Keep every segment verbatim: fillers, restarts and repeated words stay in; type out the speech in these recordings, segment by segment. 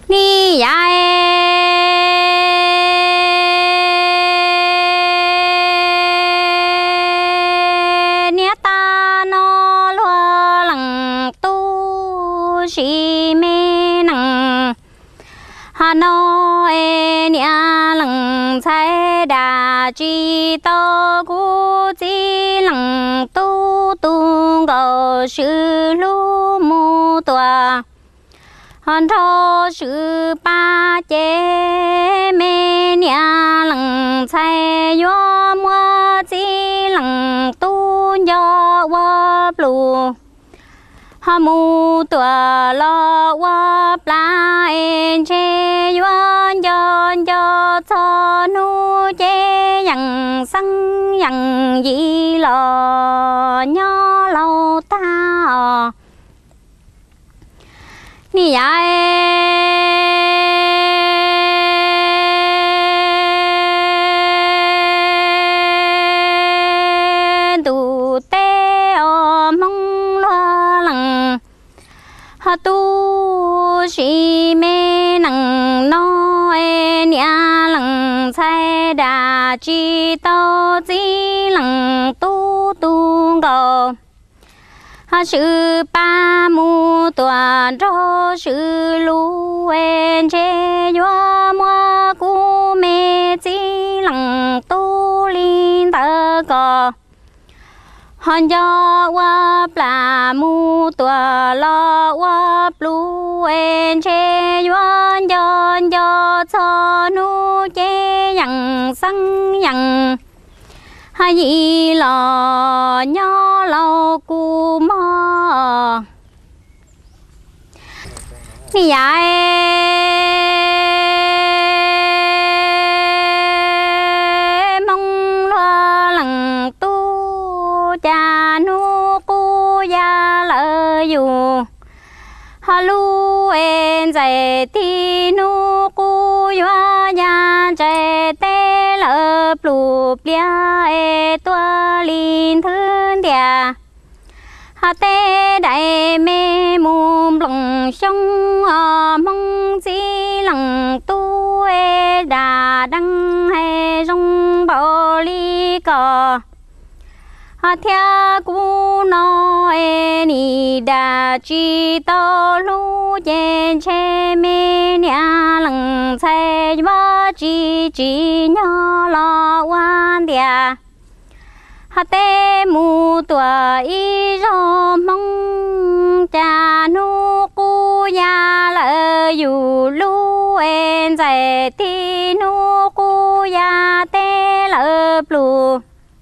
ni ya nia ta no lo lăng tu si mê năng hà no e nia lăng sai đà chi to gu chi lăng tu tu go sư lu mu tòa hòn thô sư ba chế mê nia lăng sai yo mua chi lăng tu yo wo plu hà mu tòa lo wo pla en che yo yo yo cho nu chế yang sang yang yi lo nho lâu ta ni ya tu te o mong lo lăng ha tu si mê năng no e nia lăng sai đà chi to chi lăng tu tu go ha sư ba mu toàn cho sư lu en che yo mua cu mê chi lăng tu linh tơ co hòn yo wa pla mu tua lo wa plu en che yo yo yo cho nu che yang sang yang ha yi lo nho lo cu mo ni ya mong lo lăng tu cha nu cu ya lỡ yu ha lu en dạy ti nu cu ya ya dạy te lỡ plu bia e tua linh thương dia ha te đại mê mum lồng sông mong chi lăng tu e đà đăng hay rong bao ly cò ha thia cu no e ni đà chi to lu chen che mê nia lăng sai ba chi chi nho lo wan dia ha te mu tua y ro mong cha nu cu ya lỡ yu lu en dạy ti nu cu ya te lỡ plu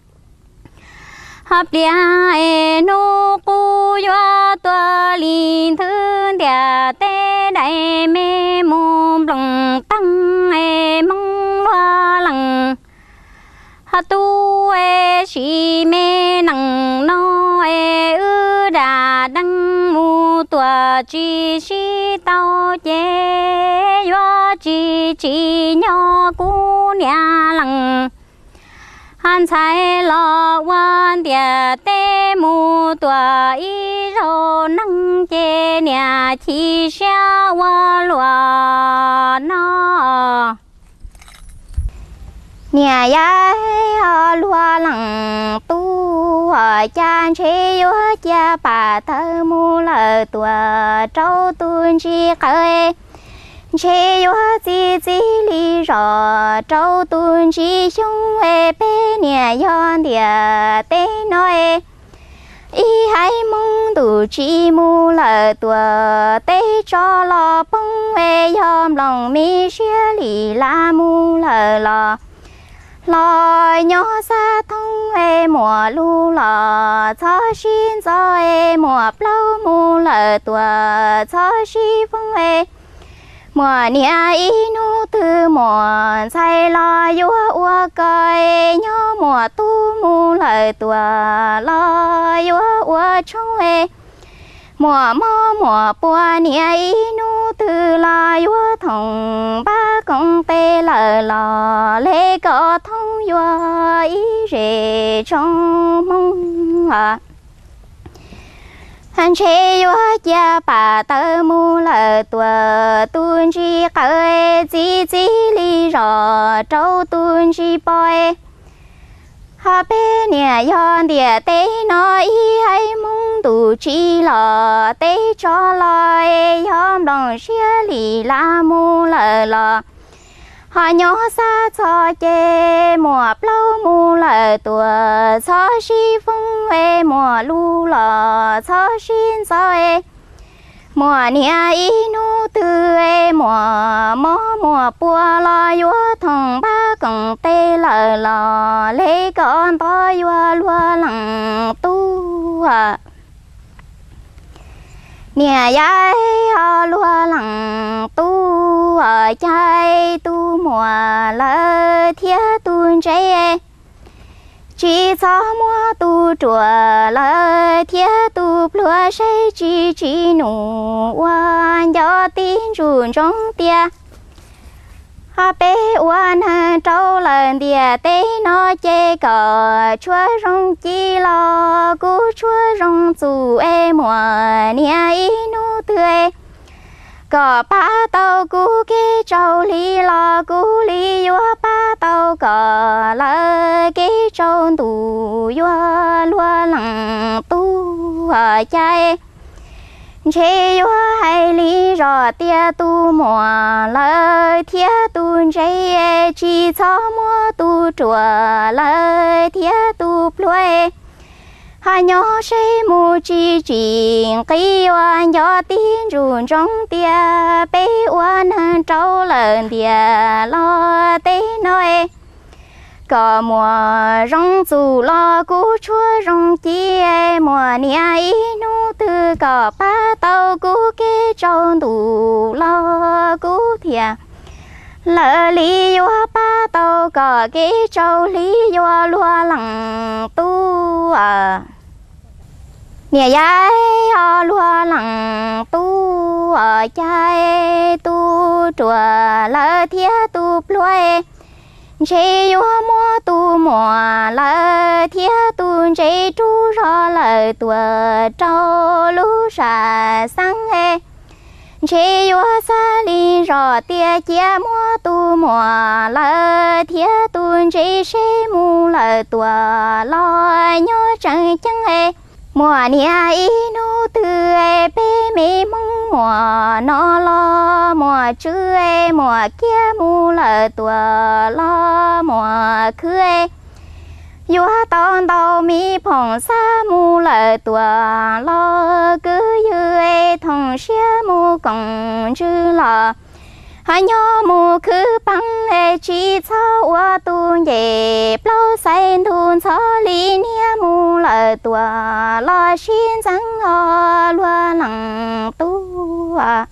hấp lia e nu cu ya tua linh thương dia te đại mê mum lòng tăng e mong lo lăng ha tu e si mê năng no e ư đà đăng mu tua chi si tao chế yo chi chi nho cu nia lăng han sai lo wan dia te mu tua y ro năng chế nia chi xia wa lua no nhà ya lúa lăng tu chan chế yo cha bà thơ mu lờ tua trâu tuôn chi khơi chế yo chi chi li rò trâu tuôn chi sung e pe nhà yon địa te nói y hai mong tu chi mu lờ tua te cho lo bông e yom lòng mi xia li la mu lờ lò lo nhỏ xa thông e mùa lu lò cho xin cho e mùa lâu mu lờ tua cho xin phong e mùa nia y nu từ mùa say lo vua ua coi nhỏ mùa tu mu lờ tua lo vua ua trong e mùa mò mùa bùa nia y nu từ lo vua thòng ba công tê lờ lò lê có thông vua y rể trong mong à hành chế yếu gia bà tơ mu lờ tùa tuôn chi khơi chi chi li rõ trâu tuôn chi bòi hà bê nè yon địa tế nói hay mong tù chi lò tế cho lòi yom đồng xia lì la mu lờ lò họ nhỏ xa cho chê mùa lâu mu lờ tùa cho si phong huê mùa lu lò cho xin soi mùa nia y nu tư ê mùa mò mùa bùa lo yua thằng ba còng tê lờ lò lấy con to yua lua lằng tu à nia yai ho lua lằng tu ở chai tu mùa lơ thiết tuôn cháy chỉ cho mua tu chùa lơ thiết tu plua say chỉ chỉ nụ oan do tin rùn trong tia hà bê oan hà trâu lần địa tế nó chê cờ chúa rong chi lo cú chúa rong dù ê mùa nia y nu tươi có ba tàu cú kê trâu li lo cú li yua ba tàu có lơ kê trâu tù yua lua lằng tu ở chai chế yua hay li rõ tia tu mùa lơ thiết tu chế chỉ cho mua tu chùa lơ thiết tu plue hà nhỏ say mu chi chuyện cây oan gió tin rùn trong tia bê oan hơn trâu lần tia lo tế nói có mùa rong dù lo cú chúa rong chi mùa nia y nu tư có ba tàu cú kê trâu đủ lo cú thìa lỡ lý yua ba tàu có kê trâu lý yua lua lằng tu à nè yai ho lua lằng tu ở chai tu chùa lỡ thiết tu plue chế yếu mua tu mùa lỡ thiết tu chế chú rõ lỡ tùa trâu lú xà sáng hê chế yếu xa li rõ tia chia mua tu mùa lỡ thiết tu chế chế mu lỡ tùa lo nhớ chẳng chẳng hê mùa nia y nu tư ê bê mê mong mùa nó lo mùa chư ê mùa kia mu lờ tùa lo mùa khứ ê yua tòn tàu mi phong sa mu lờ tùa lo cứ như ê thong xia mu còng chư lò hai nhỏ mu khứ băng ê chi cho ua tu ye bao say thun cho li nia mu lờ tùa lo xin sang o lua lằng tu à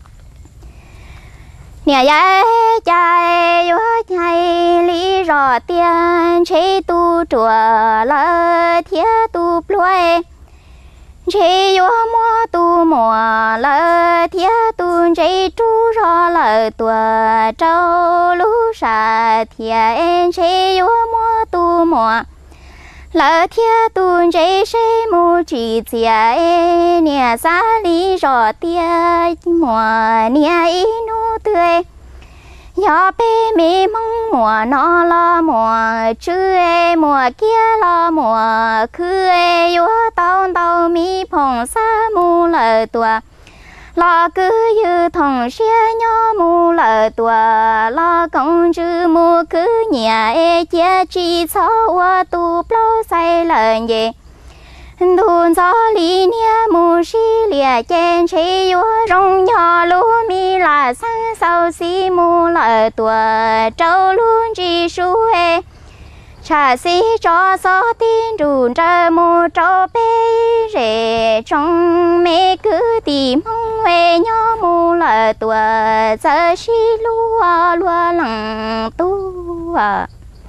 nhà yai chai yua chai li rõ tiền chế tu chùa lỡ thiết tu plue chế yua mua tu mùa lỡ thiết tu chế chú rõ lỡ tùa trâu lú xà thiện chế yua mua tu mùa lỡ thiết tu chế chế mu chỉ chia nia xa lý rõ tia mùa nia y nu tươi gió bê mê mong mùa nó lo mùa chư ê mùa kia lo mùa khứ ê yua tàu tàu mi phong sa mu lờ tùa lo cứ như thằng xia nhỏ mu lờ tùa lo công chư mu cứ nhà ê chia chi cho ua tu plau say lần gì thun gió lý nia mu xí lìa trên chế yua rong nhỏ lú mi là sang sau xí mu lờ tùa trâu luôn chi su ê cha xí cho gió tin rùn trơ mu trâu bê rể trong mê cứ tìm mong huê nhỏ mu lờ tùa giờ xí lúa lúa lằng tu à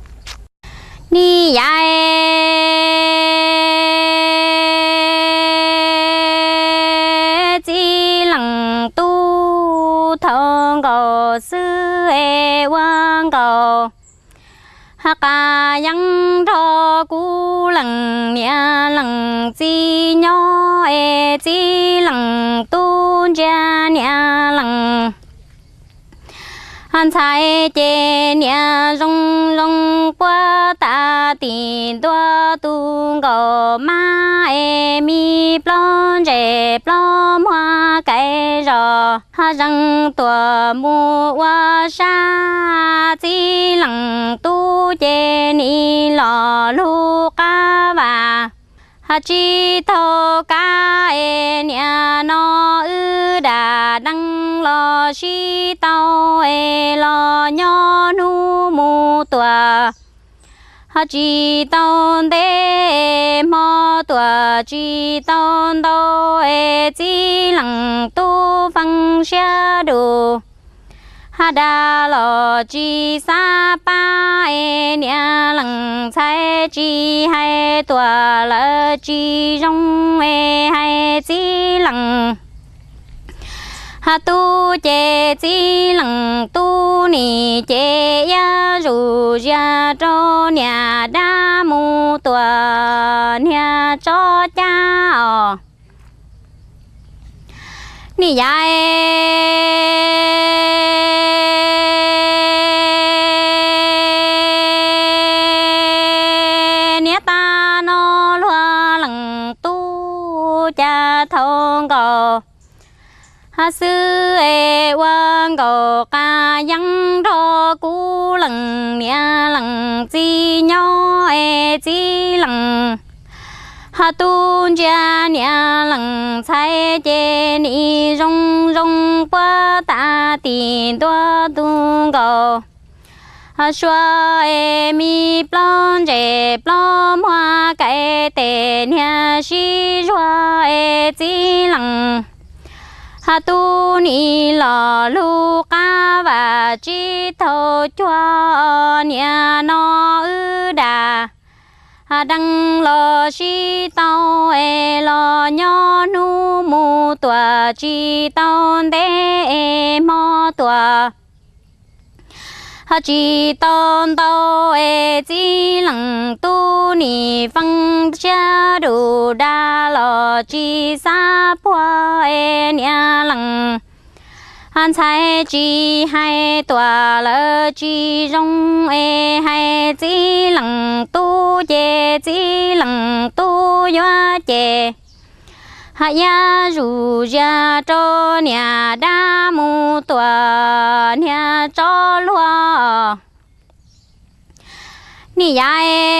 đi dài chi lằng tu thong cầu sư ê quang cầu ha ca yang cho cú lần nia lần chi nhỏ e chi lần tu cha nia lần han sai chê nia rong rong qua ta tiền tua tu gò ma e mi plon rè plon hoa cây rò ha răng tua mua hoa sa chi lăng tu chê ni lò lu ca và ha chi thô ca e nia no ư đà đăng lo chi tao e lo nho nu mu tua ha chi tao đê mò tua chi tao đô e chi lăng tu phăng xa đủ ha đa lo chi sa pa e nia lăng sai chi hai tua la chi rong e hai chi lăng ha tu chê chi lăng tu ni chê ya ru ya cho nhà đa mu tua nhà cho cha o ni ya nia ta no lua lăng tu cha thong go ha sư e quan gò ca yang ro cú lần nia lần chi nhỏ e chi lần ha tu cha nia lần sai chê ni rong rong qua ta tiền tua tu gò ha xoa e mi plon rè plon hoa cây tê nia si xoa e chi lần ha tu ni lò lu ca và chi thô chua nia no ư đà ha đăng lo chi tao e lo nho nu mu tua chi tao đê e mò tua ha chi tao tao e chi lăng tu ni phăng cha đủ đa lo chi sa pua e nia lăng han sai chi hai tua lơ chi rong e hai chi lăng tu chê chi lăng tu yoa chê ha ya ru ya cho nia đa mu tua nia cho lua ni ya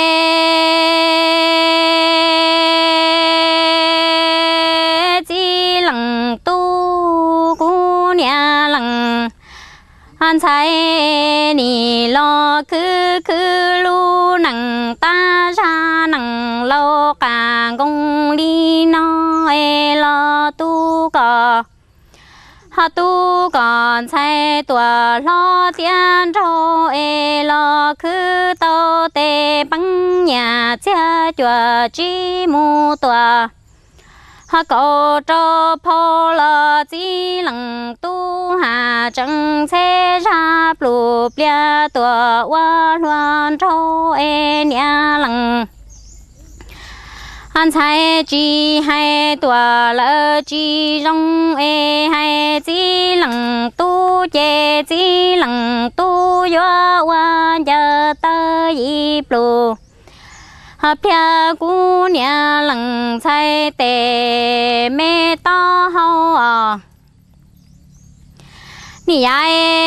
e chi lăng tu cu nia lăng han sai ni lo cứ cứ lu nằng ta ra nằng lo cả gong li no e lo tu cò ha tu còn sai tua lo tiền cho e lo cứ tao tê băng nhà cha chùa chi mu tua ha cầu cho phô lo chi lăng tu hà chẳng xe ra plu plia tua wa loan cho e nia lăng han sai chi hai tua lơ chi rong e hai chi lăng tu chê chi lăng tu yo wa ya ta yi plu ha pia cu nia lăng sai tê mê to hao à ni ya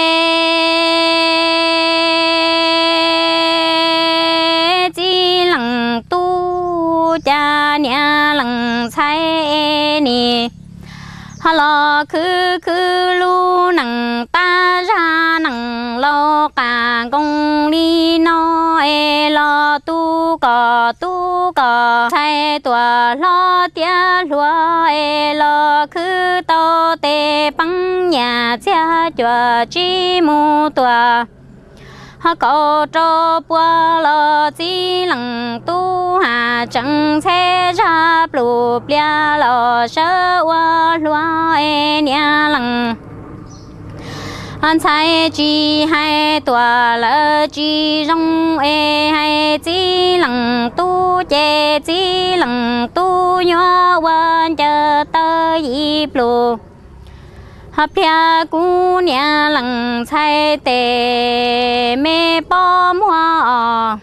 e chi lăng tu cha nia lăng sai ni ha lo cứ cứ lu nằng ta ra nằng lo cả gong li no e lo tu cò tu cò sai tua lo tia lúa e lo cứ to tê băng nhà cha chùa chi mu tua ha cầu cho bua lo chi lăng tu hà chẳng xe ra plu plia lo sơ wa lúa e nia lăng anh sai chi hai tua lỡ chi rong e hai chi lằng tu chè chi lằng tu nhỏ quan chờ tơ dịp lù hấp ya cu nhà lằng sai tề mê bom hoa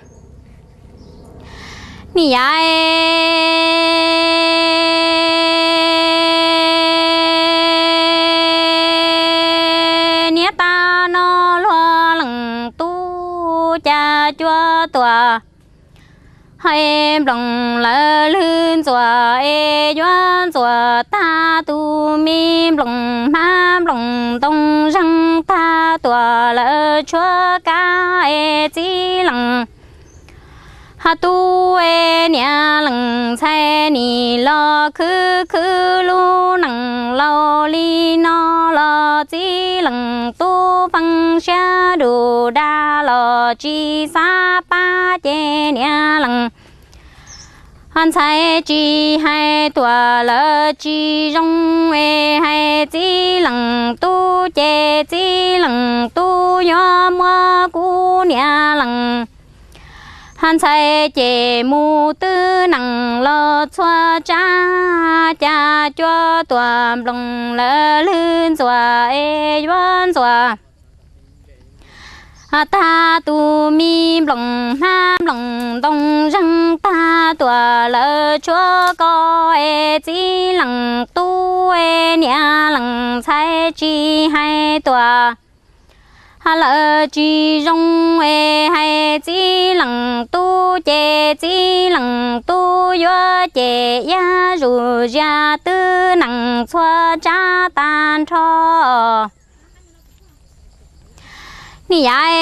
nì ai nia ta nó lo lằng tu cha chúa tòa hai em lòng lỡ lươn chùa e doan chùa ta tu mi lòng ma lòng đông răng ta tòa lỡ chúa ca e chi lằng ha tu e nia lằng sai ni lo khứ khứ lu nằng lo li no lo chi lằng tu phăng xa đồ đa lo chi sa pa che nia lằng anh sai chi hai tua lỡ chi rong e hai chi lằng tu che chi lằng tu nhỏ mua cu nia lằng anh sai che mu tư nằng lo xoa cha cha cho tua lòng lỡ lươn xoa e doan xoa ta tu mi lòng nam lòng đông răng ta tua lỡ chúa có e chi lằng tu e nia lằng sai chi hai tua ha lỡ chi rong e hai chi lằng tu che chi lằng tu yo che ya ru ya tư nằng xoa cha tan cho nì ai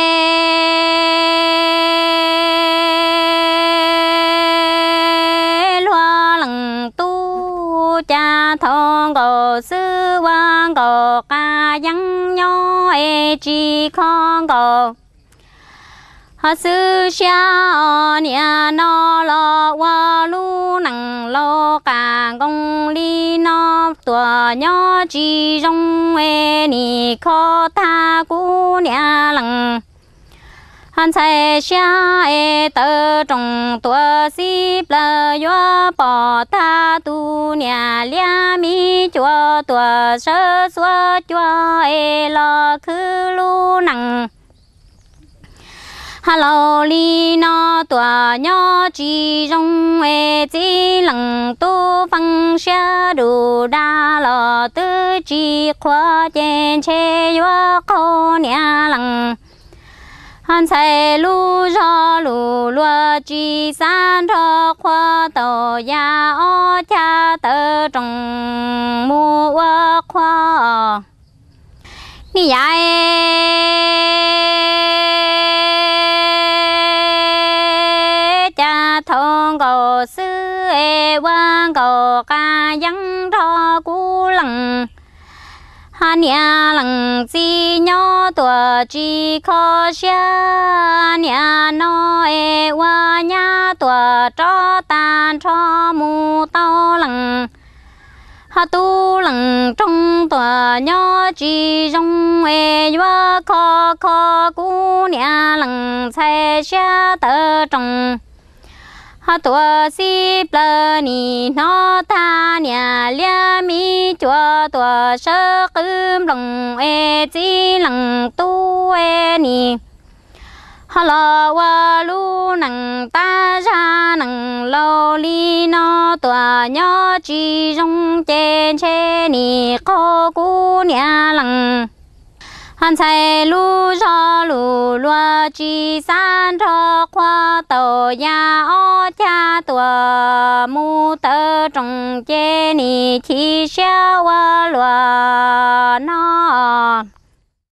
loa lằng tu cha thong cầu sư quan cầu ca dân nho e chi con cầu ha sư xa nia no lo wa lu nằng lo ca gong li no tua nho chi rong e ni kho ta cu nia lằng han sai xa e tơ trong tua si lơ yo bỏ ta tu nia lia mi chua tua sơ xua chua e lo khứ lu nằng hello li no tua nho chi rong e chi lằng tu phăng xa đủ đa lo tư chi khoa trên che yo cô nia lằng han sai lu ro lu lua chi san ro khoa tàu ya o cha tơ trong mu wa khoa nì ai cha thong cầu sư e quan cầu ca dân ro cu lằng ha nia lằng chi nho tua chi kho xa nia no e wa nha tua cho tan cho mu tao lằng ha tu lằng trong tua nho chi rong e wa kho kho cu nia lằng sai xa tơ trong ha tua si plơ ni no ta nia lia mi chua tua sơ cơm lòng e chi lằng tu e ni ha lo wa lu nằng ta ra nằng lo li no tua nho chi rong trên che ni ko cu nia lằng han sai lu ro lu lua chi san ro khoa tàu ya o cha tua mu tơ trong che ni chi xa wa lua no